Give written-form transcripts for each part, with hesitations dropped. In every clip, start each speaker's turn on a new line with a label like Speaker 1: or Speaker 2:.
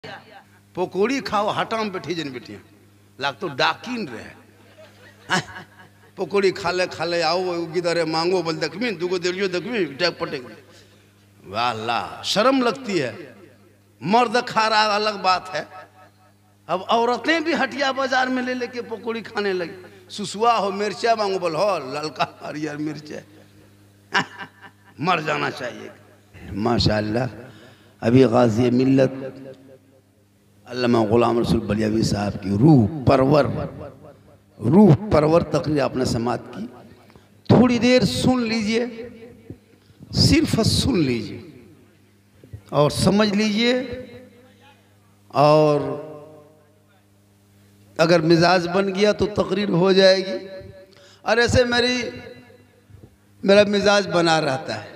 Speaker 1: पकौड़ी खाओ हटा में बैठी जन बेटिया लाग तो डाकिन रहे पकौड़ी खा ले आओ गिदरे मांगो बोल देखमी दुगो दिलियो देखमी टैग पटेग वाह ला शर्म लगती है। मर्द खा रहा अलग बात है, अब औरतें भी हटिया बाजार में ले लेके पकौड़ी खाने लगी। सुसुआ हो मिर्चा मांगो बोल हो ललका हरियर मिर्चा मर जाना चाहिए। माशाअल्लाह अभी गाजी मिल्लत अल्लामा गुलाम रसूल बलियावी साहब की रूह परवर तकरीर आपने समात की। थोड़ी देर सुन लीजिए, सिर्फ सुन लीजिए और समझ लीजिए, और अगर मिजाज बन गया तो तकरीर हो जाएगी। और ऐसे मेरा मिजाज बना रहता है।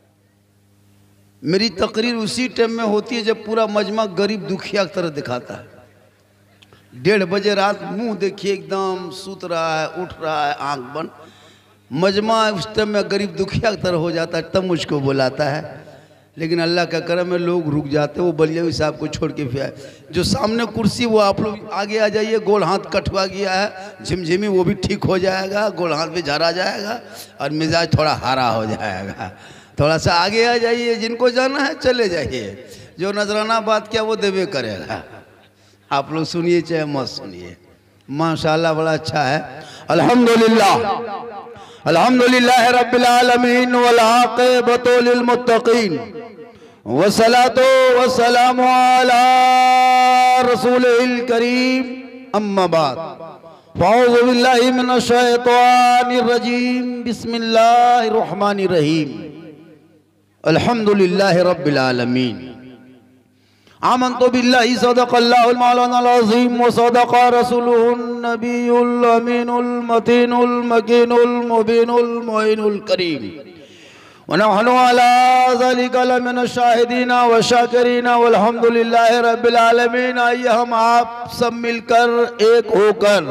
Speaker 1: मेरी तकरीर उसी टाइम में होती है जब पूरा मजमा गरीब दुखिया की तरह दिखाता है। 1:30 बजे रात मुंह देखिए एकदम सुत रहा है, उठ रहा है, आंख बंद, मजमा उस टाइम में गरीब दुखिया की तरह हो जाता है, तब मुझको बुलाता है। लेकिन अल्लाह का करम है लोग रुक जाते हैं। वो बलियावी साहब को छोड़ के फिर जो सामने कुर्सी वो आप लोग आगे आ जाइए। गोल हाथ कटवा गया है, झिमझिमी वो भी ठीक हो जाएगा, गोल हाथ भी झरा जाएगा और मिजाज थोड़ा हरा हो जाएगा। थोड़ा सा आगे आ जाइए, जिनको जाना है चले जाइए, जो नजराना बात किया वो देवे करेगा। आप लोग सुनिए चाहे मत सुनिए, माशाअल्लाह बड़ा अच्छा है। अल्हम्दुलिल्लाह अल्हम्दुलिल्लाह रब्बिल आलमीन वल आक़िबतु लिल मुत्तक़ीन वस्सलातु वस्सलामु अला रसूलिल करीम अम्मा बाद फ़अऊज़ु बिल्लाहि मिनश शैतानिर रजीम बिस्मिल्लाहिर रहमानिर रहीम अल्हम्दुलिल्लाहि रब्बिल आलमीन आमन्तु बिल्लाहि सदक़ल्लाहुल मौलानाल अज़ीम व सदक़ रसूलुहुन नबियुल अमीनुल मतीनुल मकीनुल मुबीनुल मुइनुल करीम व नहनु अला ज़ालिका लमिनश शाहिदीना व शाकिरीना वल्हम्दुलिल्लाहि रब्बिल आलमीन। आइए हम आप सब मिलकर एक होकर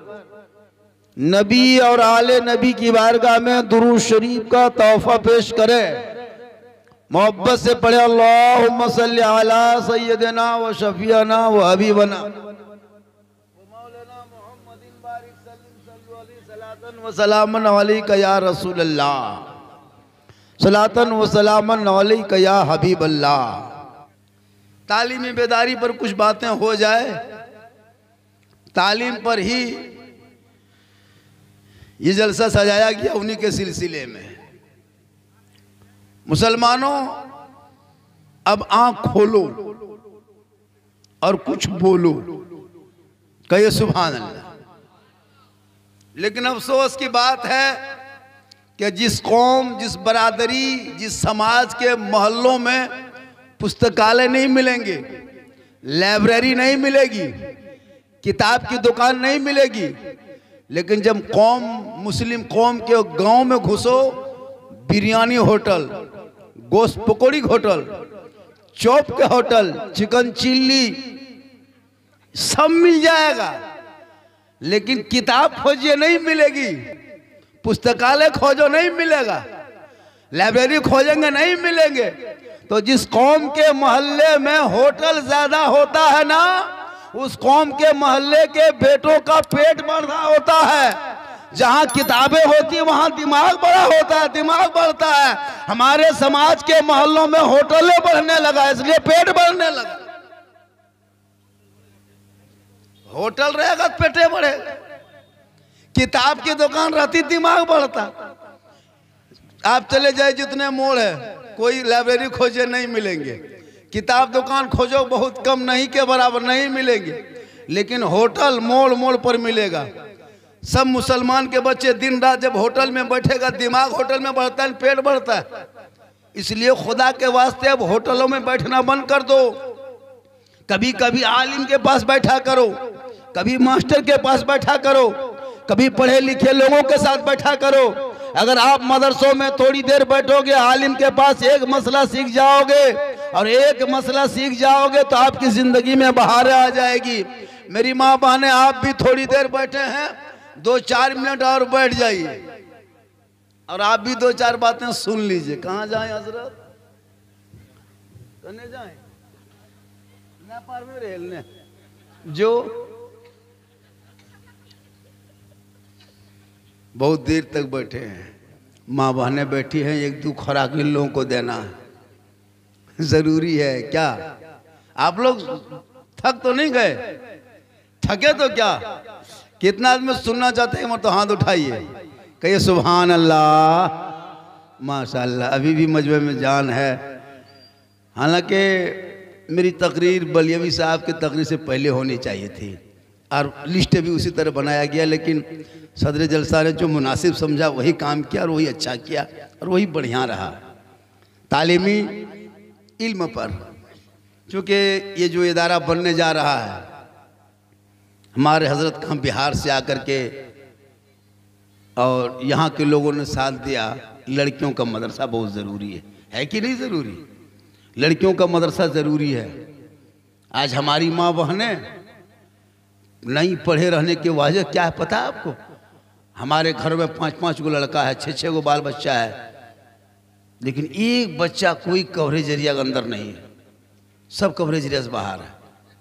Speaker 1: नबी और आले नबी की बारगाह में दुरूद शरीफ का तोहफा पेश करें। मोहब्बत से पढ़े अल्लाहुम्मा सल्ली अला सय्यदिना व शफीना व हबीबना व सलामन अलैका या रसूल अल्लाह, सलातन व सलामन अलैका या हबीब अल्लाह। तालीमी बेदारी पर कुछ बातें हो जाए, तालीम पर ही ये जलसा सजाया गया, उन्हीं के सिलसिले में। मुसलमानों अब आंख खोलो और कुछ बोलो, कहिए सुभान अल्लाह। लेकिन अफसोस की बात है कि जिस कौम, जिस बरादरी, जिस समाज के मोहल्लों में पुस्तकालय नहीं मिलेंगे, लाइब्रेरी नहीं मिलेगी, किताब की दुकान नहीं मिलेगी, लेकिन जब कौम, मुस्लिम कौम के गांव में घुसो, बिरयानी होटल, गोश्त पकौड़ी होटल, चौप के होटल, चिकन चिल्ली सब मिल जाएगा, लेकिन किताब खोजिए नहीं मिलेगी, पुस्तकालय खोजो नहीं मिलेगा, लाइब्रेरी खोजेंगे नहीं मिलेंगे। तो जिस कौम के मोहल्ले में होटल ज्यादा होता है ना, उस कौम के मोहल्ले के बेटों का पेट बढ़ा होता है। जहां किताबें होती है वहां दिमाग बड़ा होता है, दिमाग बढ़ता है। हमारे समाज के मोहल्लों में होटलें बढ़ने लगा, इसलिए पेट बढ़ने लगा। होटल रहेगा तो पेटे बढ़ेगा, किताब की दुकान रहती दिमाग बढ़ता। आप चले जाए जितने मोड़ है, कोई लाइब्रेरी खोजे नहीं मिलेंगे, किताब दुकान खोजो बहुत कम, नहीं के बराबर नहीं मिलेंगे, लेकिन होटल मोड़ मोड़ पर मिलेगा। सब मुसलमान के बच्चे दिन रात जब होटल में बैठेगा, दिमाग होटल में बढ़ता है, पेट बढ़ता है। इसलिए खुदा के वास्ते अब होटलों में बैठना बंद कर दो। कभी कभी आलिम के पास बैठा करो, कभी मास्टर के पास बैठा करो, कभी पढ़े लिखे लोगों के साथ बैठा करो। अगर आप मदरसों में थोड़ी देर बैठोगे, आलिम के पास एक मसला सीख जाओगे, और एक मसला सीख जाओगे तो आपकी जिंदगी में बहारें आ जाएगी। मेरी माँ बहनें, आप भी थोड़ी देर बैठे हैं, 2-4 मिनट और बैठ जाइए और आप भी 2-4 बातें सुन लीजिए। कहाँ जाएं हजरत? करने जाएं? पार में रेलने जो बहुत देर तक बैठे हैं, माँ बहनें बैठी हैं, एक दो खुराक इन लोगों को देना जरूरी है क्या? आप लोग थक तो नहीं गए? थके तो क्या? कितना आदमी सुनना चाहते हैं? तो हाथ उठाइए, कहिए सुभान अल्लाह, माशाअल्लाह। अभी भी मजबे में जान है। हालांकि मेरी तकरीर बलियवी साहब की तकरीर से पहले होनी चाहिए थी और लिस्ट भी उसी तरह बनाया गया, लेकिन सदर जलसा ने जो मुनासिब समझा वही काम किया और वही अच्छा किया और वही बढ़िया रहा। तालीमी इल्म पर, चूँकि ये जो इदारा बनने जा रहा है, हमारे हजरत खां बिहार से आकर के और यहाँ के लोगों ने साथ दिया। लड़कियों का मदरसा बहुत ज़रूरी है कि नहीं ज़रूरी? लड़कियों का मदरसा ज़रूरी है। आज हमारी माँ बहनें नहीं पढ़े रहने की वजह क्या है पता है आपको? हमारे घर में 5-5 गो लड़का है, 6-6 गो बाल बच्चा है, लेकिन एक बच्चा कोई कवरेज एरिया के अंदर नहीं है, सब कवरेज एरिया से बाहर है।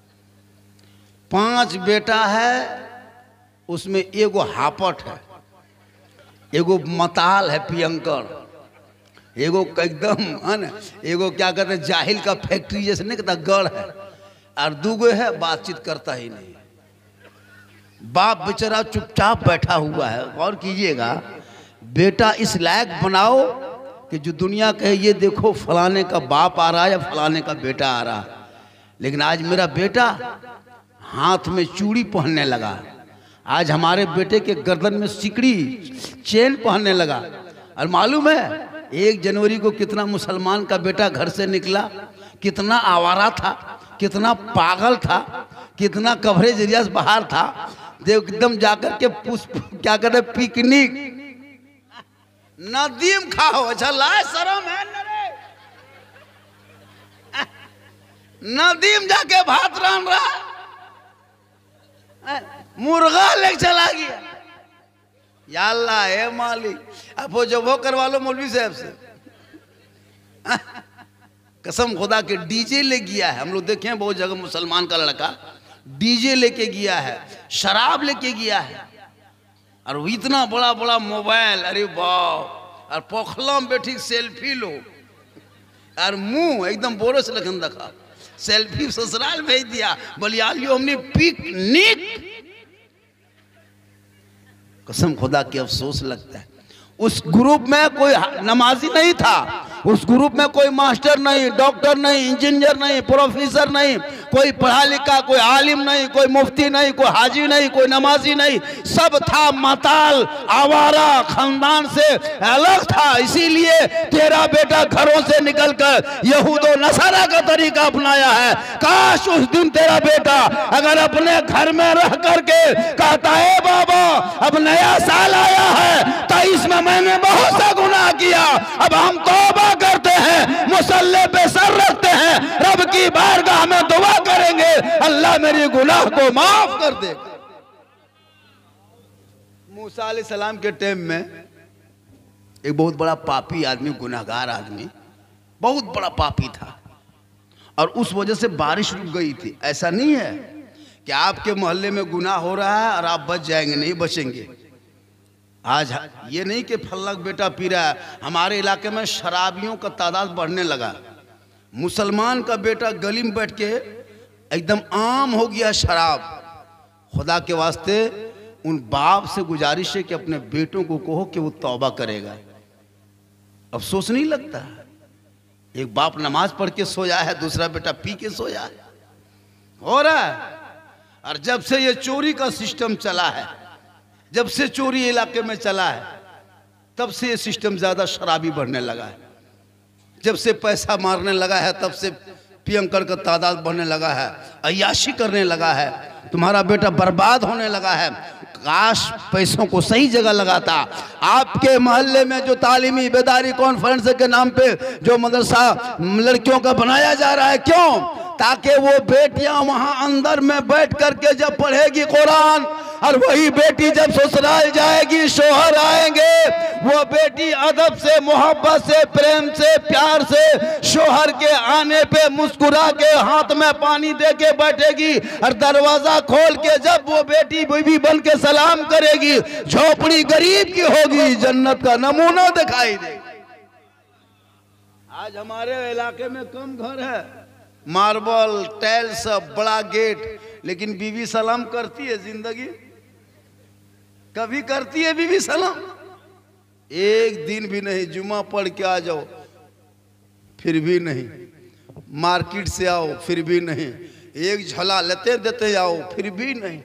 Speaker 1: 5 बेटा है, उसमें एगो हापट है, एगो मताल है पियंकर, एगो एकदम है ना, एगो क्या कहते हैं जाहिल का फैक्ट्री जैसे नहीं कहता गढ़ है, और दूगो है बातचीत करता ही नहीं। बाप बेचारा चुपचाप बैठा हुआ है। और कीजिएगा, बेटा इस लायक बनाओ कि जो दुनिया कहे ये देखो फलाने का बाप आ रहा है या फलाने का बेटा आ रहा है। लेकिन आज मेरा बेटा हाथ में चूड़ी पहनने लगा, आज हमारे बेटे के गर्दन में सिकड़ी चेन पहनने लगा। और मालूम है 1 जनवरी को कितना मुसलमान का बेटा घर से निकला, कितना आवारा था, कितना पागल था, कितना कवरेज एरिया से बाहर था। एकदम जाकर के पुष्प क्या कहते पिकनिक नदीम खाओ। अच्छा लाए शर्म है न रे? नदीम जाके भात रान रहा, मुर्गा लेके चला गया। या अल्लाह है मालिक, अब वो जो वो करवा लो मौलवी साहब से। कसम खुदा के डीजे ले गया है। हम लोग देखे हैं बहुत जगह मुसलमान का लड़का डीजे लेके गया है, शराब लेके गया है, और इतना बड़ा बड़ा मोबाइल, अरे वाह, और पोखला में बैठी सेल्फी लो, और मुंह एकदम बोरे से लगन रखा, सेल्फी ससुराल भेज दिया। बलियालियों हमने पिकनिक। कसम खुदा की अफसोस लगता है, उस ग्रुप में कोई नमाजी नहीं था, उस ग्रुप में कोई मास्टर नहीं, डॉक्टर नहीं, इंजीनियर नहीं, प्रोफेसर नहीं, कोई पढ़ा लिखा, कोई आलिम नहीं, कोई मुफ्ती नहीं, कोई हाजी नहीं, कोई नमाजी नहीं, सब था मताल, आवारा, खानदान से अलग था। इसीलिए तेरा बेटा घरों से निकलकर यहूदो नसारा का तरीका अपनाया है। काश उस दिन तेरा बेटा अगर अपने घर में रह करके कहता है बाबा अब नया साल आया है, 23 में मैंने बहुत सा गुनाह किया, अब हम तौबा करते हैं, मुसल्ले पे सर रखते हैं, रब की बारगाह में दुआ करेंगे, अल्लाह मेरे गुनाह को माफ कर दे। मूसा अलैहिस्सलाम के टाइम में एक बहुत बड़ा पापी आदमी, गुनाहगार आदमी, बहुत बड़ा पापी था, और उस वजह से बारिश रुक गई थी। ऐसा नहीं है कि आपके मोहल्ले में गुनाह हो रहा है और आप बच जाएंगे, नहीं बचेंगे। आज ये नहीं कि फल्ला बेटा पी रहा है, हमारे इलाके में शराबियों का तादाद बढ़ने लगा। मुसलमान का बेटा गली में बैठ के एकदम आम हो गया शराब। खुदा के वास्ते उन बाप से गुजारिश है कि अपने बेटों को कहो कि वो तौबा करेगा। अफसोस नहीं लगता? एक बाप नमाज पढ़ के सोया है, दूसरा बेटा पी के सोया है, हो रहा है। और जब से ये चोरी का सिस्टम चला है, जब से चोरी इलाके में चला है, तब से ये सिस्टम ज्यादा शराबी बढ़ने लगा है। जब से पैसा मारने लगा है, तब से पियंकर का तादाद बढ़ने लगा है, अय्याशी करने लगा है, तुम्हारा बेटा बर्बाद होने लगा है। काश पैसों को सही जगह लगाता। आपके मोहल्ले में जो तालीमी बेदारी कॉन्फ्रेंस के नाम पे जो मदरसा लड़कियों का बनाया जा रहा है, क्यों? ताकि वो बेटियां वहां अंदर में बैठ करके जब पढ़ेगी कुरान, और वही बेटी जब ससुराल जाएगी, शोहर आएंगे, वो बेटी अदब से, मोहब्बत से, प्रेम से, प्यार से शोहर के आने पे मुस्कुरा के हाथ में पानी दे के बैठेगी और दरवाजा खोल के जब वो बेटी बीवी बन के सलाम करेगी, झोपड़ी गरीब की होगी, जन्नत का नमूना दिखाई देगा। आज हमारे इलाके में कम घर है, मार्बल टाइल्स, बड़ा गेट, लेकिन बीवी सलाम करती है जिंदगी? कभी करती है बीवी सलाम? एक दिन भी नहीं। जुमा पढ़ के आ जाओ फिर भी नहीं, मार्केट से आओ फिर भी नहीं, एक झोला लेते देते आओ फिर भी नहीं,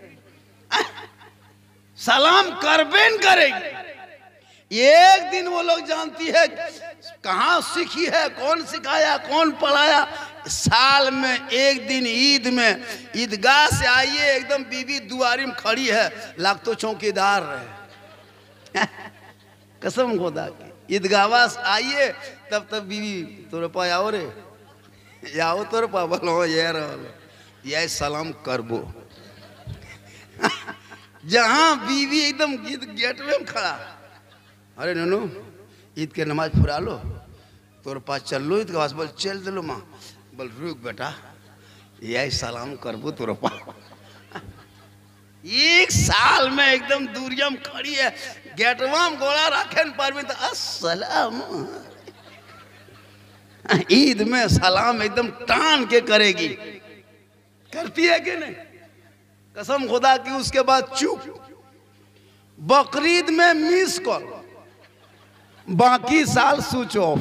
Speaker 1: सलाम करबेन करेगी। एक दिन वो लोग जानती है कहाँ सीखी है, कौन सिखाया, कौन पढ़ाया। साल में एक दिन ईद में ईदगाह से आइए, एकदम बीवी दुआरी में खड़ी है, लाख तो चौकीदार रहे कसम खुदा की। ईदगाह से आइए तब तब बीवी तोरे पा आओ रे, आओ तोरे पा बोलो ये रहो ये सलाम करबो जहाँ बीवी एकदम गेट में खड़ा, अरे ननू ईद के नमाज फुरा लो, तोरे पास चल लो ईद के पास, बोल चल दिलो माँ, बोल रुक बेटा यही सलाम करबो तोरे पास। एक साल में एकदम दूरिया में खड़ी है, गेटवा में गोला रखे न पर में तो अस्सलाम, ईद में सलाम एकदम टान के करेगी। करती है कि नहीं? कसम खुदा की। उसके बाद चुप। बकरीद में मिस कॉल, बाकी साल स्विच ऑफ,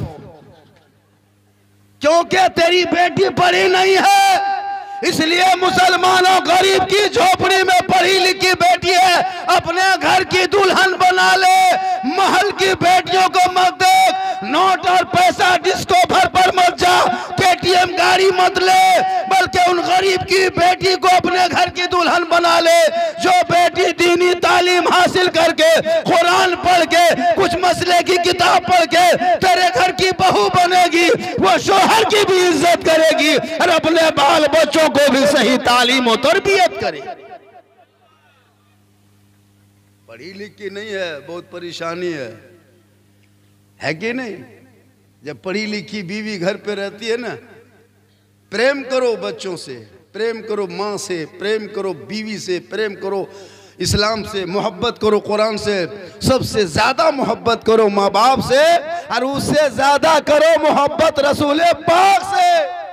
Speaker 1: क्योंकि तेरी बेटी पढ़ी नहीं है, इसलिए मुसलमानों गरीब की झोपड़ी में पढ़ी लिखी बेटी है, अपने घर की दुल्हन बना ले। महल की बेटियों को मत देख, नोट और पैसा डिस्को भर पर मत जा, केटीएम गाड़ी मत ले, बल्कि उन गरीब की बेटी को अपने घर की दुल्हन बना ले। जो बेटी दीनी तालीम हासिल करके, कुरान पढ़ के, कुछ मसले की किताब पढ़ के तेरे घर की बहू बनेगी, वो शोहर की भी इज्जत करेगी और अपने बाल बच्चों को भी सही तालीम और तरबियत करे। पढ़ी लिखी नहीं है, बहुत परेशानी है कि नहीं? जब पढ़ी लिखी बीवी घर पे रहती है ना, प्रेम करो बच्चों से, प्रेम करो माँ से, प्रेम करो बीवी से, प्रेम करो इस्लाम से, मोहब्बत करो कुरान से, सबसे ज्यादा मोहब्बत करो माँ बाप से, और उससे ज्यादा करो मोहब्बत रसूल पाक से।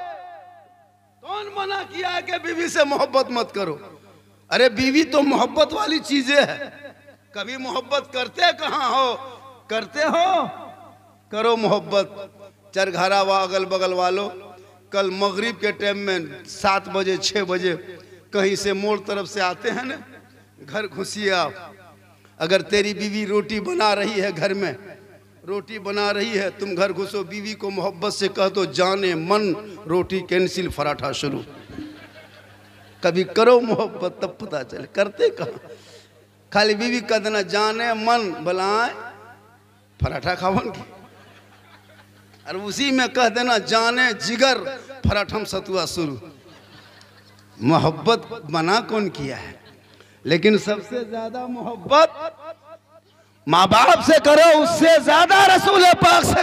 Speaker 1: कौन मना किया है कि बीवी से मोहब्बत मत करो? अरे बीवी तो मोहब्बत वाली चीजें है। कभी मोहब्बत करते कहाँ हो? करते हो? करो मोहब्बत। चरघारा व अगल बगल वालों, कल मगरिब के टाइम में 7 बजे 6 बजे कहीं से मोड़ तरफ से आते हैं ना, घर घुसिए आप। अगर तेरी बीवी रोटी बना रही है, घर में रोटी बना रही है, तुम घर घुसो, बीवी को मोहब्बत से कह दो जाने मन रोटी कैंसिल, पराठा शुरू। कभी करो मोहब्बत तब पता चले, करते कहाँ? खाली बीवी कह देना जाने मन बुलाए पराठा खावन की, और उसी में कह देना जाने जिगर पराठम सतुआ शुरू। मोहब्बत बना कौन किया है? लेकिन सबसे ज्यादा मोहब्बत माँ बाप से करो, उससे ज्यादा रसूल पाक से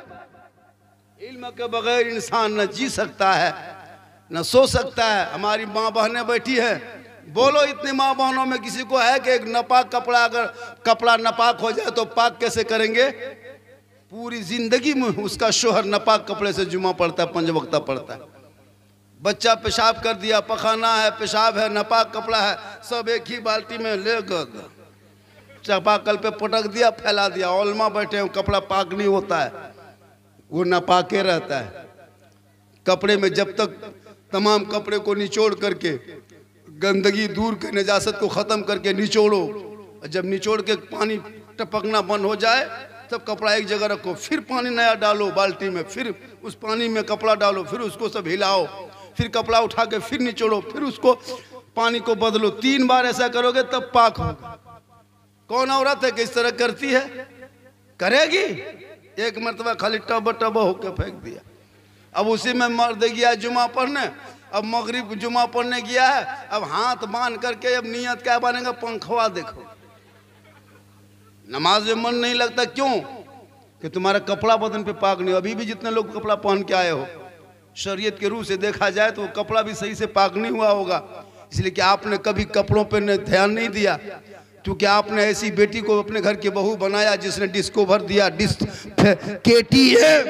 Speaker 1: करो। इल्म के बगैर इंसान न जी सकता है, न सो सकता है। हमारी माँ बहनें बैठी है, बोलो इतनी माँ बहनों में किसी को है कि एक नापाक कपड़ा, अगर कपड़ा नापाक हो जाए तो पाक कैसे करेंगे? पूरी जिंदगी में उसका शोहर नापाक कपड़े से जुमा पड़ता है, 5 वक्ता पड़ता है। बच्चा पेशाब कर दिया, पखाना है, पेशाब है, नापाक कपड़ा है, सब एक ही बाल्टी में ले गए, चापाकल पे पटक दिया, फैला दिया। ओलमा बैठे हैं, कपड़ा पाक नहीं होता है, वो नापाके रहता है। कपड़े में जब तक तमाम कपड़े को निचोड़ करके, गंदगी दूर के नजासत को ख़त्म करके निचोड़ो, जब निचोड़ के पानी टपकना बंद हो जाए तब कपड़ा एक जगह रखो, फिर पानी नया डालो बाल्टी में, फिर उस पानी में कपड़ा डालो, फिर उसको सब हिलाओ, फिर कपड़ा उठा के फिर निचोड़ो, फिर उसको पानी को बदलो। 3 बार ऐसा करोगे तब पाक होगा। कौन औरत है कि इस तरह करती है? करेगी? एक मरतबा खाली टब होके फेंक दिया, अब उसी में मर्द गया जुमा पढ़ने, अब मगरिब जुमा पढ़ने गया है, अब हाथ बांध करके अब नियत क्या बनेगा, पंखवा देखो। नमाज में मन नहीं लगता, क्यों? कि तुम्हारा कपड़ा बदन पे पाक नहीं। अभी भी जितने लोग कपड़ा पहन के आए हो, शरीयत के रूह से देखा जाए तो कपड़ा भी सही से पाक नहीं हुआ होगा, इसलिए कि आपने कभी कपड़ों पे ध्यान नहीं दिया। क्योंकि आपने ऐसी बेटी को अपने घर की बहू बनाया जिसने डिस्कोवर दिया, KTM।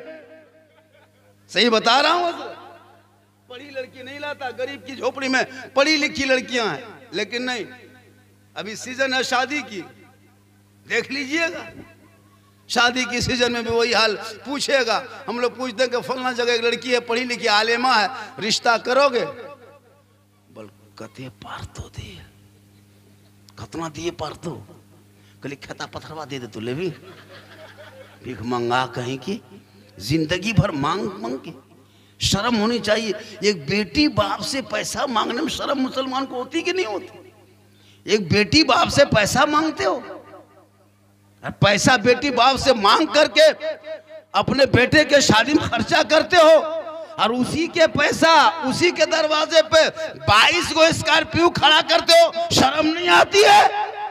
Speaker 1: सही बता रहा हूं। पढ़ी लड़की नहीं लाता, गरीब की झोपड़ी में पढ़ी लिखी लड़कियां हैं, लेकिन नहीं, अभी सीजन है शादी की, देख लीजिएगा। शादी की सीजन में भी वही हाल पूछेगा। हम लोग पूछते हैं कि फलना जगह एक लड़की है, पढ़ी लिखी आलिमा है, रिश्ता करोगे? बोल कते पार तो दे, कतना दिए पार तो, कल खेता पथरवा दे दे तू, ले भी भीख मंगा कहीं की, जिंदगी भर मांग मांग के। शर्म होनी चाहिए। एक बेटी बाप से पैसा मांगने में शर्म मुसलमान को होती कि नहीं होती? एक बेटी बाप से पैसा मांगते हो, पैसा बेटी बाप से मांग करके अपने बेटे के शादी में खर्चा करते हो, और उसी के पैसा उसी के दरवाजे पे 22 को स्कॉर्पियो खड़ा करते हो। शर्म नहीं आती है?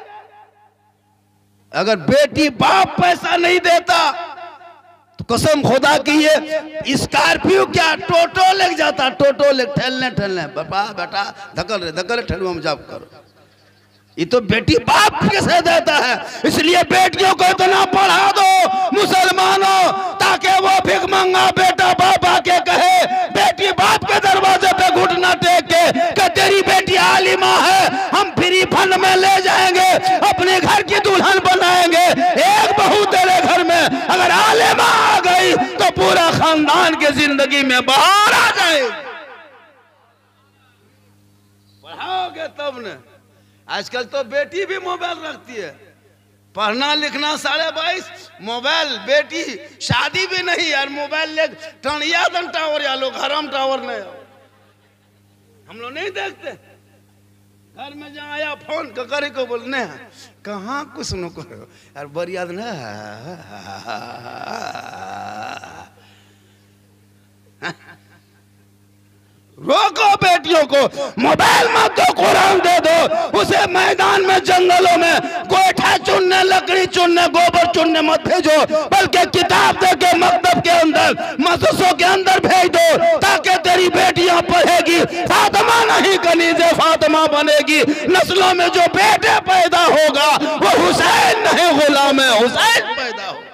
Speaker 1: अगर बेटी बाप पैसा नहीं देता तो कसम खुदा की ये स्कॉर्पियो क्या टोटो लेके जाता, टोटो ले ठहलने ठहलने, बाबा बेटा धकल रहे ठहलुआ में जाप करो। ये तो बेटी बाप कैसे देता है। इसलिए बेटियों को इतना पढ़ा दो मुसलमानों, ताकि वो भिख मंगा बेटा बाप आके कहे, बेटी बाप के दरवाजे पे घुटना टेक के कि तेरी बेटी आलिमा है, हम फ्री फंड में ले जाएंगे, अपने घर की दुल्हन बनाएंगे। एक बहू तेरे घर में अगर आलिमा आ गई तो पूरा खानदान की जिंदगी में बहार आ जाए। पढ़ाओगे तब न। आजकल तो बेटी भी मोबाइल रखती है, पढ़ना लिखना 22.5, मोबाइल। बेटी शादी भी नहीं यार, मोबाइल ले टनिया दन टावर या लोग हराम टावर नहीं। हम लोग नहीं देखते, घर में जहाँ आया फोन करे को बोलने हैं, कहाँ कुछ न करो यार, बड़ी याद ना रोको बेटियों को, मोबाइल मत दो, कुरान दे दो उसे। मैदान में जंगलों में गोईठा चुनने, लकड़ी चुनने, गोबर चुनने मत भेजो, बल्कि किताब दे के मकतब के अंदर, मदरसों के अंदर भेज दो, ताकि तेरी बेटियां पढ़ेगी। फातिमा नहीं कनीज़े फातिमा बनेगी। नस्लों में जो बेटे पैदा होगा वो हुसैन नहीं गुलाम हुसैन पैदा होगा।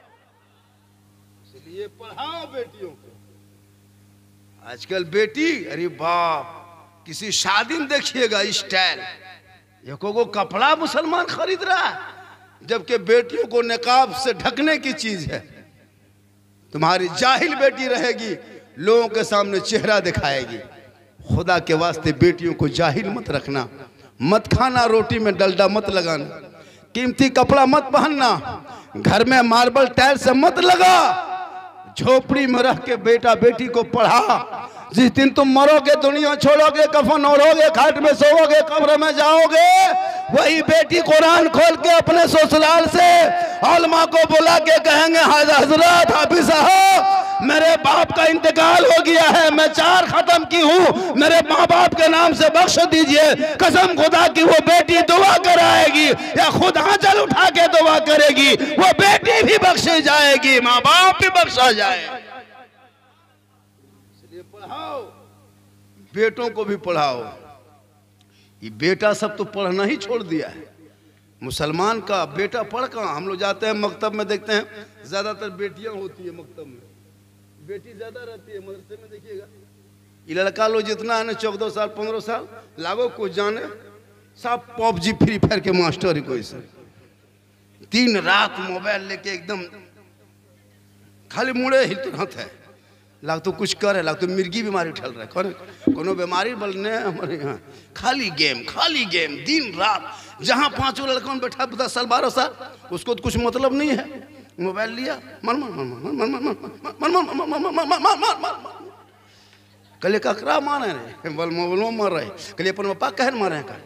Speaker 1: इसलिए पढ़ाओ बेटियों को। आजकल बेटी, अरे बाप, किसी शादी में देखिएगा स्टाइल, ये को कपड़ा मुसलमान खरीद रहा है, जबकि बेटियों को निकाब से ढकने की चीज है। तुम्हारी जाहिल बेटी रहेगी, लोगों के सामने चेहरा दिखाएगी। खुदा के वास्ते बेटियों को जाहिल मत रखना, मत खाना, रोटी में डलडा मत लगाना, कीमती कपड़ा मत पहनना, घर में मार्बल टाइल से मत लगा, झोपड़ी में रह के बेटा बेटी को पढ़ा। जिस दिन तुम मरोगे, दुनिया छोड़ोगे, कफन ओढ़ोगे, खाट में सोओगे, कब्र में जाओगे, वही बेटी कुरान खोल के अपने ससुराल से औलमा को बुला के कहेंगे, हजरत हाफिज साहब मेरे बाप का इंतकाल हो गया है, मैं 4 खत्म की हूँ, मेरे माँ बाप के नाम से बख्श दीजिए। कसम खुदा की वो बेटी दुआ कराएगी या खुद आंचल उठा के दुआ करेगी, वो बेटी भी बख्शी जाएगी, माँ बाप भी बख्शा जाए। इसलिए पढ़ाओ, बेटों को भी पढ़ाओ। ये बेटा सब तो पढ़ना ही छोड़ दिया है। मुसलमान का बेटा पढ़ कहाँ? हम लोग जाते हैं मकतब में, देखते हैं ज्यादातर बेटियां होती है मकतब में, बेटी ज्यादा रहती है। मदरसे में देखिएगा, ये लड़का लोग जितना है ना, 14 साल 15 साल लागो कुछ जाने, सब PUBG फ्री फायर के मास्टर ही कोई से। दिन रात मोबाइल लेके एकदम खाली मुड़े ही तुरंत है, लाग तो कुछ करे, लाग तो मिर्गी बीमारी उठल रहा है, कोनो बीमारी बोलने हमारे यहाँ। खाली गेम दिन रात। जहाँ 5 लड़का बैठा 10 साल 12 साल, उसको तो कुछ मतलब नहीं है। मोबाइल लिया, मर मर मर मर मर मर मर मर, कल ककरा मारे रहे, बोल मोबाइल मर रहे, कल अपन पापा कहन मारे का,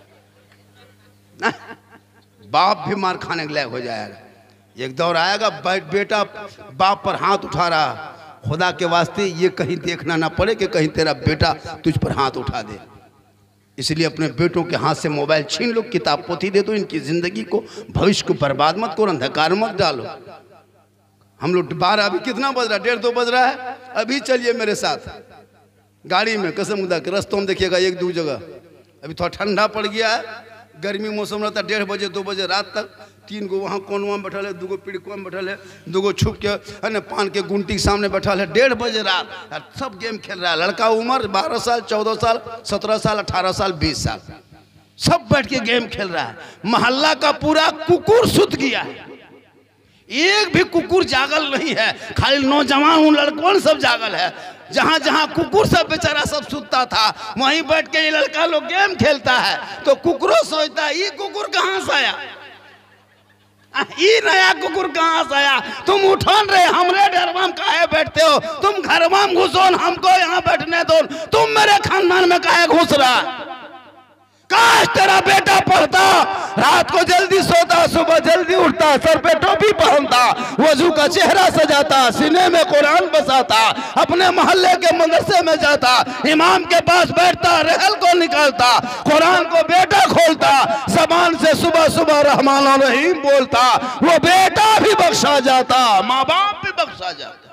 Speaker 1: बाप भी मार खाने के लायक हो जाएगा। एक दौर आएगा बेटा बाप पर हाथ उठा रहा, खुदा के वास्ते ये कहीं देखना ना पड़े कि कहीं तेरा बेटा तुझ पर हाथ उठा दे। इसलिए अपने बेटों के हाथ से मोबाइल छीन लो, किताब पोथी दे दो, इनकी ज़िंदगी को, भविष्य को बर्बाद मत करो, अंधकार मत डालो। हम लोग 12 अभी कितना बज रहा है, 1:30-2 बज रहा है। अभी चलिए मेरे साथ गाड़ी में, कसम खुदा के रस्तों में देखिएगा 1-2 जगह। अभी थोड़ा ठंडा पड़ गया है, गर्मी मौसम रहता है, 1:30 बजे 2 बजे रात तक 3 गो वहाँ कोनवा में बैठल है, 2 गो पिड़कुआ में बैठल है, 2 गो छुप के है ना पान के गुंटी के सामने बैठल है, 1:30 बजे रात सब गेम खेल रहा है। लड़का उम्र 12 साल, 14 साल, 17 साल, 18 साल, 20 साल, सब बैठ के गेम खेल रहा है। मोहल्ला का पूरा कुकुर सुत गया है, एक भी कुकुर जागल नहीं है, खाली नौजवान लड़कों सब जागल है। जहां जहां कुकुर सब बेचारा सब सुतता था, वहीं बैठ के ये लड़का लोग गेम खेलता है। तो कुकुरों सोचता है ये कुकुर कहां से आया, ये नया कुकुर कहां से आया, तुम उठान रहे हमरे डरवा में काहे बैठते हो, तुम घर में घुसो, हमको यहाँ बैठने दो, तुम मेरे खानदान में काहे घुस रहा। काश तेरा बेटा पढ़ता, रात को जल्दी सोता, सुबह जल्दी उठता, सर पे टोपी पहनता, वजू का चेहरा सजाता, सीने में कुरान बसाता, अपने मोहल्ले के मदरसे में जाता, इमाम के पास बैठता, रहल को निकालता, कुरान को बेटा खोलता, जबान से सुबह सुबह रहमान और रहीम बोलता, वो बेटा भी बख्शा जाता, माँ बाप भी बख्शा जाता।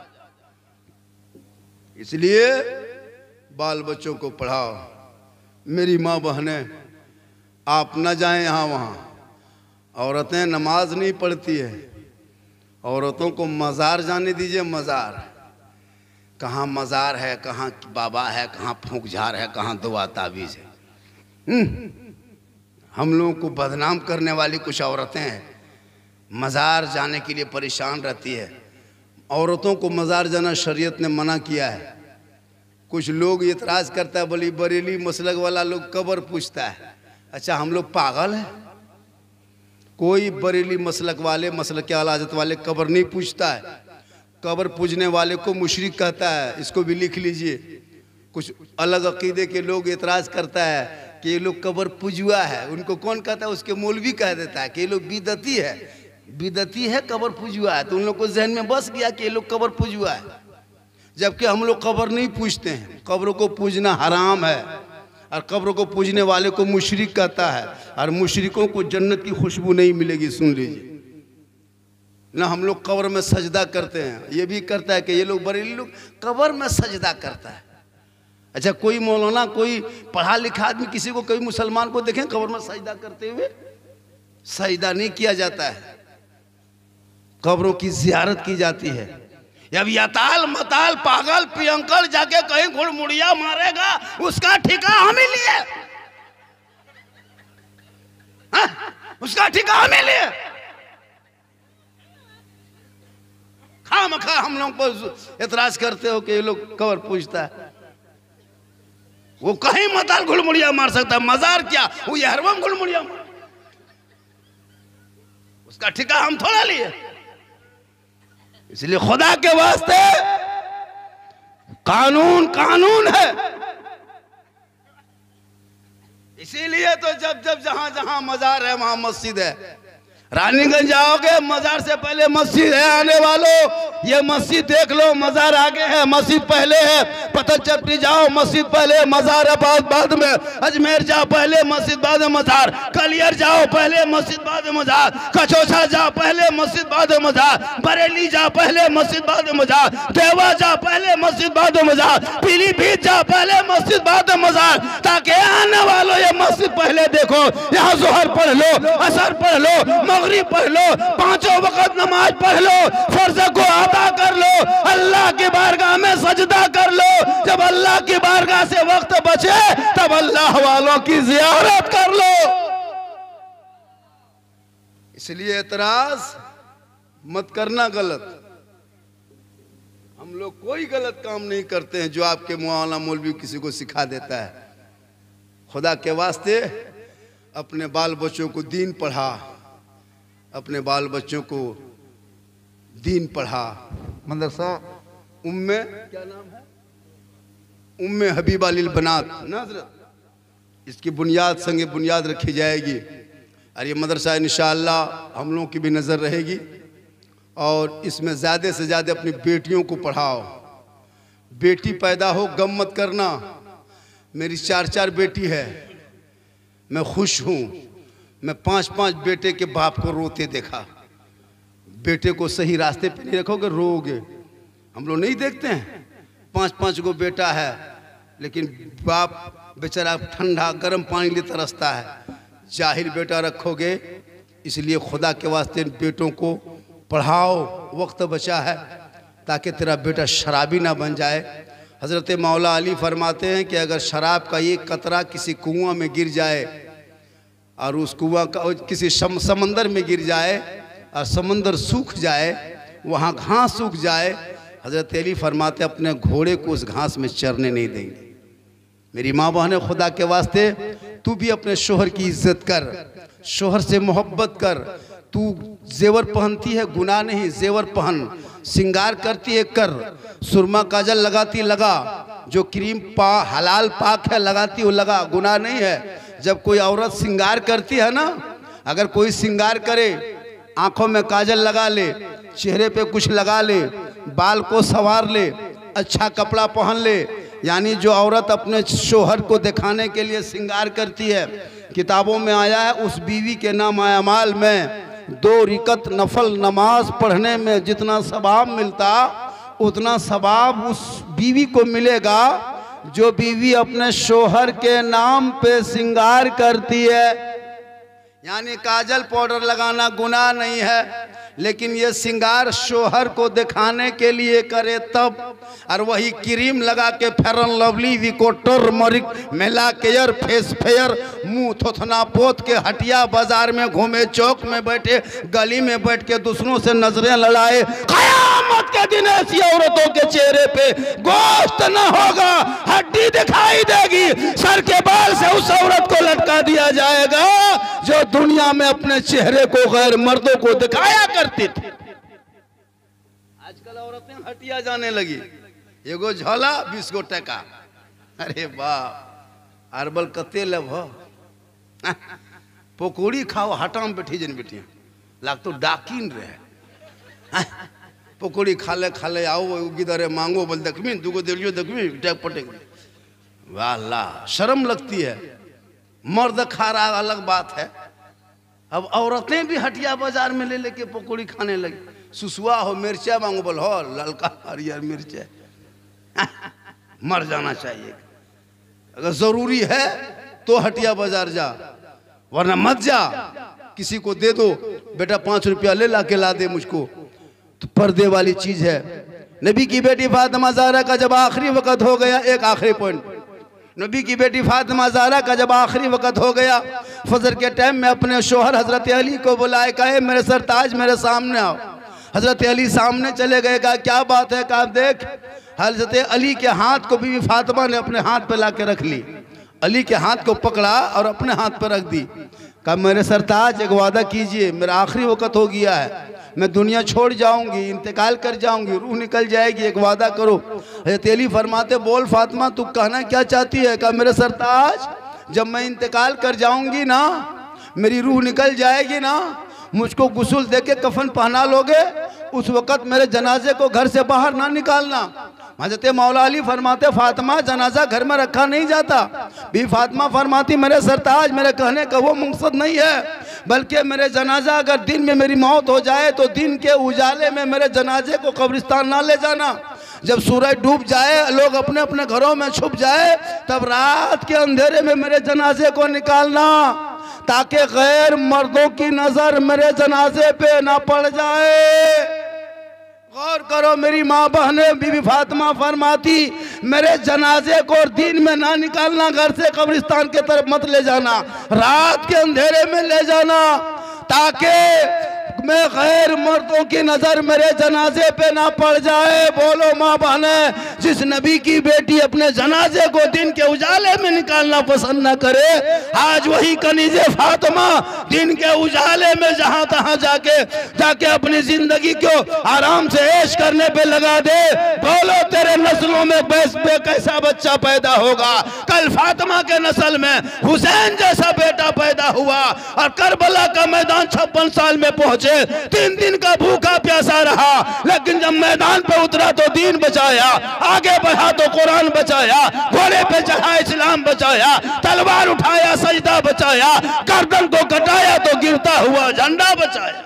Speaker 1: इसलिए बाल बच्चों को पढ़ाओ। मेरी माँ बहनें, आप न जाएं यहाँ वहाँ। औरतें नमाज नहीं पढ़ती है, औरतों को मज़ार जाने दीजिए। मज़ार कहाँ मज़ार है, कहाँ बाबा है, कहाँ फूंक झार है, कहाँ दुआ ताबीज़ है। हम लोगों को बदनाम करने वाली कुछ औरतें हैं, मज़ार जाने के लिए परेशान रहती है। औरतों को मज़ार जाना शरीयत ने मना किया है। कुछ लोग इतराज़ करता है, बोली बरेली मसलक वाला लोग कब्र पूछता है। अच्छा, हम लोग पागल हैं? कोई बरेली मसलक वाले, मसलक आलाजत वाले कब्र नहीं पूछता है। कब्र पूजने वाले को मुशरिक कहता है, इसको भी लिख लीजिए। कुछ अलग अकीदे के लोग इतराज़ करता है कि ये लोग कब्र पूजुआ है। उनको कौन कहता है? उसके मौलवी कह देता है कि ये लोग बिदती है, बिदती है, कब्र पूजुआ है। तो उन लोग को जहन में बस गया कि ये लोग कब्र पूजुआ है, जबकि हम लोग कब्र नहीं पूजते हैं। कब्रों को पूजना हराम है, और कब्रों को पूजने वाले को मुशरिक कहता है, और मुशरिकों को जन्नत की खुशबू नहीं मिलेगी। सुन लीजिए ना, हम लोग कब्र में सजदा करते हैं। ये भी करता है कि ये लोग बरेली लोग कब्र में सजदा करता है। अच्छा, कोई मौलाना, कोई पढ़ा लिखा आदमी किसी को, कोई मुसलमान को देखें कब्र में सजदा करते हुए? सजदा नहीं किया जाता है, कब्रों की जियारत की जाती है। अब याताल मताल पागल पियंकल जाके कहीं घुड़मुड़िया मारेगा, उसका ठिका हमें लिए, उसका ठिका हमें लिए। खामखा हम लोग पर एतराज करते हो कि ये लोग कब्र पूजता है। वो कहीं मताल घुड़मुड़िया मार सकता है, मजार क्या, वो यहरवम घुड़मुड़िया मार, उसका ठिका हम थोड़ा लिए। इसलिए खुदा के वास्ते कानून कानून है। इसीलिए तो जब जब जहां जहां मजार है वहां मस्जिद है। रानीगंज जाओगे, मजार से पहले मस्जिद है। आने वालों, ये मस्जिद देख लो, मजार आगे है, मस्जिद पहले है। पतनचट्टी जाओ, मस्जिद पहले, मजार है बाद में। अजमेर जाओ, पहले मस्जिद बाद में मजार। कलियर जाओ, पहले मस्जिद बाद में मजार। कचौसा जाओ, पहले मस्जिद बाद में मजार। बरेली जाओ, पहले मस्जिद बाद में मजार। देवा जाओ, पहले मस्जिद बाद में मजार। पीलीभीत जाओ, पहले मस्जिद बाद में मजार। ताकि आने वालों ये मस्जिद पहले देखो, यहाँ जोहर पढ़ लो, असर पढ़ लो, मगरिब पढ़ लो, 5 वक्त नमाज पढ़ लो, फर्ज को अदा कर लो, अल्लाह की बारगाह में सजदा कर लो। जब अल्लाह की बारगाह से वक्त बचे तब अल्लाह वालों की जियारत कर लो। इसलिए एतराज मत करना गलत। हम लोग कोई गलत काम नहीं करते हैं जो आपके मौलाना मौलवी किसी को सिखा देता है। खुदा के वास्ते अपने बाल बच्चों को दीन पढ़ा, अपने बाल बच्चों को दीन पढ़ा। मदरसा उम्मे, क्या नाम है, उम्मे हबीबा लिल बनात नाज़रत, इसकी बुनियाद संगे बुनियाद रखी जाएगी। और ये मदरसा इंशाअल्लाह हम लोगों की भी नज़र रहेगी। और इसमें ज़्यादा से ज़्यादा अपनी बेटियों को पढ़ाओ, बेटी पैदा हो गम मत करना। मेरी 4 बेटी है, मैं खुश हूँ। मैं 5 बेटे के बाप को रोते देखा। बेटे को सही रास्ते पे नहीं रखोगे रोओगे। हम लोग नहीं देखते हैं 5 गो बेटा है, लेकिन बाप बेचारा ठंडा गर्म पानी लिए तरसता है। जाहिल बेटा रखोगे, इसलिए खुदा के वास्ते बेटों को पढ़ाओ, वक्त बचा है, ताकि तेरा बेटा शराबी ना बन जाए। हज़रत मौला अली फरमाते हैं कि अगर शराब का एक कतरा किसी कुआं में गिर जाए और उस कुआं का किसी समंदर में गिर जाए और समंदर सूख जाए, वहाँ घास सूख जाए, हज़रत अली फरमाते अपने घोड़े को उस घास में चरने नहीं देंगे। मेरी माँ बहन, खुदा के वास्ते तू भी अपने शोहर की इज्जत कर, शोहर से मोहब्बत कर। तू जेवर पहनती है गुनाह नहीं, जेवर पहन। सिंगार करती है कर, सुरमा काजल लगाती लगा, जो क्रीम हलाल पाक है लगाती हो लगा, गुनाह नहीं है। जब कोई औरत सिंगार करती है ना, अगर कोई सिंगार करे, आंखों में काजल लगा ले, चेहरे पे कुछ लगा ले, बाल को संवार ले, अच्छा कपड़ा पहन ले, यानी जो औरत अपने शोहर को दिखाने के लिए सिंगार करती है, किताबों में आया है उस बीवी के नाम अमाल में 2 रिकत नफल नमाज पढ़ने में जितना सवाब मिलता, उतना सवाब उस बीवी को मिलेगा जो बीवी अपने शोहर के नाम पे सिंगार करती है। यानी काजल पाउडर लगाना गुनाह नहीं है, लेकिन ये सिंगार शोहर को दिखाने के लिए करे तब। और वही क्रीम लगा के फेरन लवली विकोटर मरिक मेला केयर फेस फेयर मुंह थोथना पोत के हटिया बाजार में घूमे, चौक में बैठे, गली में बैठ के दूसरों से नजरें लड़ाए। कयामत के दिन ऐसी औरतों के चेहरे पे गोश्त न होगा, हड्डी दिखाई देगी, सर के बाल से उस औरत को लटका दिया जाएगा जो दुनिया में अपने चेहरे को गैर मर्दों को दिखाया करती थी। आजकल औरतें हटिया जाने लगी, एगो झोला 20 गो टका। अरे बाप, अरबल कते लब हो, पकौड़ी खाओ हटाम बैठी जन बेटिया लाग तो डाकिन रहे। पकौड़ी खाले खाले आओ गिदरे मांगो बोल दखमी दुगो दिलियो दखमी टैक पटेक। वाह अल्लाह, शर्म लगती है। मर्द खा रहा अलग बात है, अब औरतें भी हटिया बाजार में ले लेके पकौड़ी खाने लगी। सुसुआ हो मिर्चा मांगो बोल हो ललका हरियर मिर्चा। मर जाना चाहिए। अगर जरूरी है तो हटिया बाजार जा, वरना मत जा। किसी को दे दो, बेटा 5 रुपया ले ला के ला दे मुझको, तो पर्दे वाली चीज है। नबी की बेटी फातिमा ज़हरा का जब आखिरी वक्त हो गया, एक आखिरी पॉइंट, नबी की बेटी फातिमा ज़हरा का जब आखिरी वक्त हो गया, फजर के टाइम में अपने शोहर हजरत अली को बुलाए, कहे मेरे सरताज मेरे सामने आओ। हजरत अली सामने चले गए, कहा क्या बात है, कहा देख। हजरत अली के हाथ को बीवी फातिमा ने अपने हाथ पे ला के रख ली, अली के हाथ को पकड़ा और अपने हाथ पे रख दी। कहा मेरे सरताज एक वादा कीजिए, मेरा आखिरी वक्त हो गया है, मैं दुनिया छोड़ जाऊंगी, इंतकाल कर जाऊंगी, रूह निकल जाएगी, एक वादा करो। हज़रत अली फरमाते बोल फातिमा तू कहना क्या चाहती है। कहा मेरे सरताज, जब मैं इंतकाल कर जाऊंगी ना, मेरी रूह निकल जाएगी ना, मुझको गुस्ल दे के कफन पहना लोगे, उस वक़्त मेरे जनाजे को घर से बाहर ना निकालना। हज़रत मौला अली फरमाते फातिमा जनाजा घर में रखा नहीं जाता। भी फातिमा फरमाती मेरे सरताज, मेरे कहने का वो मकसद नहीं है, बल्कि मेरे जनाजा अगर दिन में मेरी मौत हो जाए तो दिन के उजाले में मेरे जनाजे को कब्रिस्तान ना ले जाना। जब सूरज डूब जाए, लोग अपने अपने घरों में छुप जाए, तब रात के अंधेरे में मेरे जनाजे को निकालना, ताकि गैर मर्दों की नजर मेरे जनाजे पे ना पड़ जाए। गौर करो मेरी माँ बहने, बीबी फातिमा फरमाती मेरे जनाजे को दिन में ना निकालना, घर से कब्रिस्तान के तरफ मत ले जाना, रात के अंधेरे में ले जाना, ताकि मैं गैर मर्दों की नजर मेरे जनाजे पे ना पड़ जाए। बोलो माँ बहने, जिस नबी की बेटी अपने जनाजे को दिन के उजाले में निकालना पसंद ना करे, आज वही कनीजे फातिमा दिन के उजाले में जहां तहां जाके अपनी जिंदगी को आराम से ऐश करने पे लगा दे। बोलो तेरे नस्लों में कैसा बच्चा पैदा होगा। कल फातिमा के नस्ल में हुसैन जैसा बेटा पैदा हुआ और करबला का मैदान 56 साल में पहुंचे, 3 दिन का भूखा प्यासा रहा, लेकिन जब मैदान पे उतरा तो दीन बचाया, आगे बढ़ा तो कुरान बचाया, घोड़े पे चढ़ा इस्लाम बचाया, तलवार उठाया सजदा बचाया, गर्दन को कटाया तो गिरता हुआ झंडा बचाया।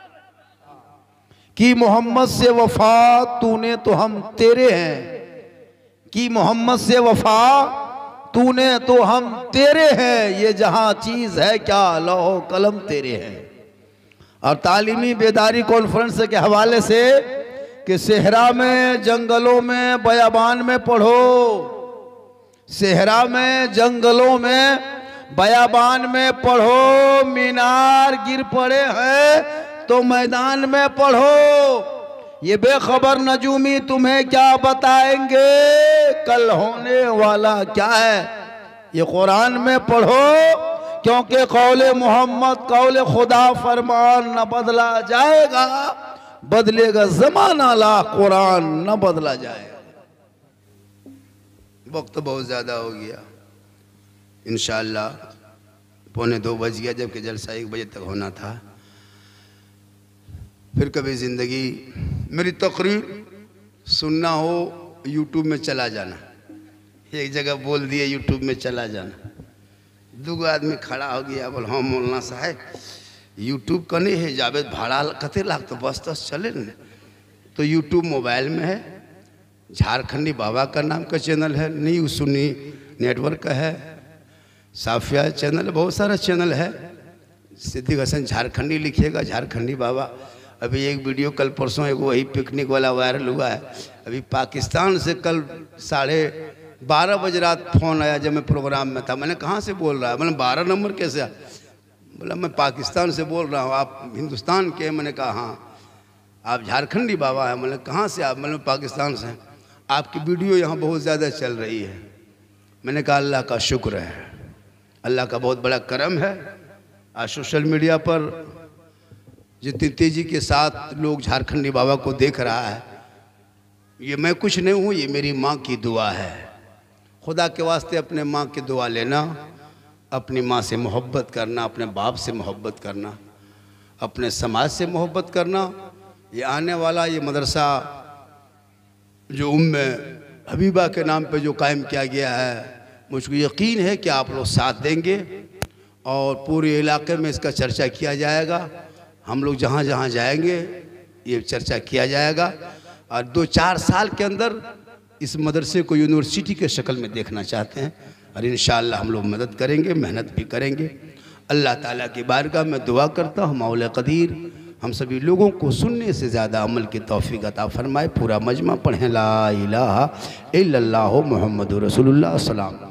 Speaker 1: कि मोहम्मद से वफा तूने तो हम तेरे हैं, कि मोहम्मद से वफा तूने तो हम तेरे हैं, ये जहां चीज है क्या लौह कलम तेरे हैं। और तालीमी बेदारी कॉन्फ्रेंस के हवाले से कि सेहरा में जंगलों में बयाबान में पढ़ो, सेहरा में जंगलों में बयाबान में पढ़ो, मीनार गिर पड़े हैं तो मैदान में पढ़ो। ये बेखबर नजूमी तुम्हें क्या बताएंगे कल होने वाला क्या है, ये कुरान में पढ़ो, क्योंकि कौले मोहम्मद कौले खुदा फरमान न बदला जाएगा, बदलेगा जमाना ला कुरान न बदला जाएगा। वक्त बहुत ज़्यादा हो गया, इंशाअल्लाह 1:45 बज गया, जबकि जलसा 1 बजे तक होना था। फिर कभी ज़िंदगी मेरी तकरीर सुनना हो यूट्यूब में चला जाना, एक जगह बोल दिए यूट्यूब में चला जाना, 2 आदमी खड़ा हो गया, बोल हाँ मौलाना साहब यूट्यूब का नहीं है, जावेद भाड़ा कते लाख तो बस चले न, तो यूट्यूब मोबाइल में है, झारखंडी बाबा का नाम का चैनल है, न्यू सुन्नी नेटवर्क का है, साफिया चैनल, बहुत सारा चैनल है। सिद्दीक हसन झारखंडी लिखिएगा, झारखंडी बाबा। अभी एक वीडियो कल परसों एक वही पिकनिक वाला वायरल हुआ है। अभी पाकिस्तान से कल 12:30 बजे रात फ़ोन आया, जब मैं प्रोग्राम में था। मैंने कहाँ से बोल रहा है? मैंने 12 नंबर कैसे? बोला मैं पाकिस्तान से बोल रहा हूँ, आप हिंदुस्तान के? मैंने कहा हाँ। आप झारखंडी बाबा हैं? मैंने कहाँ से आप? मैंने पाकिस्तान से। आपकी वीडियो यहाँ बहुत ज़्यादा चल रही है। मैंने कहा अल्लाह का शुक्र है, अल्लाह का बहुत बड़ा करम है। आज सोशल मीडिया पर जितनी तेज़ी के साथ लोग झारखंडी बाबा को देख रहा है, ये मैं कुछ नहीं हूँ, ये मेरी माँ की दुआ है। खुदा के वास्ते अपने माँ की दुआ लेना, अपनी माँ से मोहब्बत करना, अपने बाप से मोहब्बत करना, अपने समाज से मोहब्बत करना। ये आने वाला ये मदरसा जो उम्मे हबीबा के नाम पे जो कायम किया गया है, मुझको यकीन है कि आप लोग साथ देंगे और पूरे इलाके में इसका चर्चा किया जाएगा। हम लोग जहाँ जहाँ जाएंगे ये चर्चा किया जाएगा और 2-4 साल के अंदर इस मदरसे को यूनिवर्सिटी के शक्ल में देखना चाहते हैं और इंशाअल्लाह हम लोग मदद करेंगे, मेहनत भी करेंगे। अल्लाह ताला की बारगाह में दुआ करता हूँ मौला कदीर हम सभी लोगों को सुनने से ज़्यादा अमल की तौफीक अता फरमाए। पूरा मजमा पढ़ें ला इलाहा इल्लल्लाहु मुहम्मदुर रसूलुल्लाह सलाम।